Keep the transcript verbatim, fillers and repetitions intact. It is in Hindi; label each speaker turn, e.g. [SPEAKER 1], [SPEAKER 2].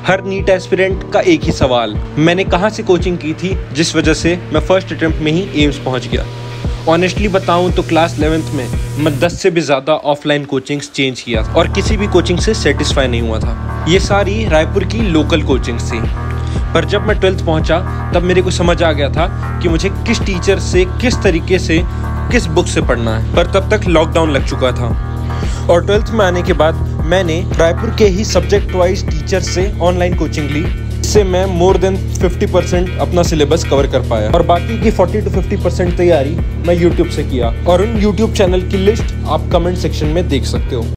[SPEAKER 1] हर नीट एस्पिरेंट का एक ही सवाल, मैंने कहाँ से कोचिंग की थी जिस वजह से मैं फर्स्ट अटेम्प्ट में ही एम्स पहुँच गया। ऑनेस्टली बताऊं तो क्लास इलेवेंथ में मैं दस से भी ज़्यादा ऑफलाइन कोचिंग्स चेंज किया और किसी भी कोचिंग से सेटिस्फाई नहीं हुआ था। ये सारी रायपुर की लोकल कोचिंग्स थी। पर जब मैं ट्वेल्थ पहुंचा तब मेरे को समझ आ गया था कि मुझे किस टीचर से, किस तरीके से, किस बुक से पढ़ना है। पर तब तक लॉकडाउन लग चुका था और ट्वेल्थ में आने के बाद मैंने रायपुर के ही सब्जेक्ट वाइज टीचर से ऑनलाइन कोचिंग ली। इससे मैं मोर देन फिफ्टी परसेंट अपना सिलेबस कवर कर पाया और बाकी की फोर्टी टू फिफ्टी परसेंट तैयारी मैं यूट्यूब से किया और उन यूट्यूब चैनल की लिस्ट आप कमेंट सेक्शन में देख सकते हो।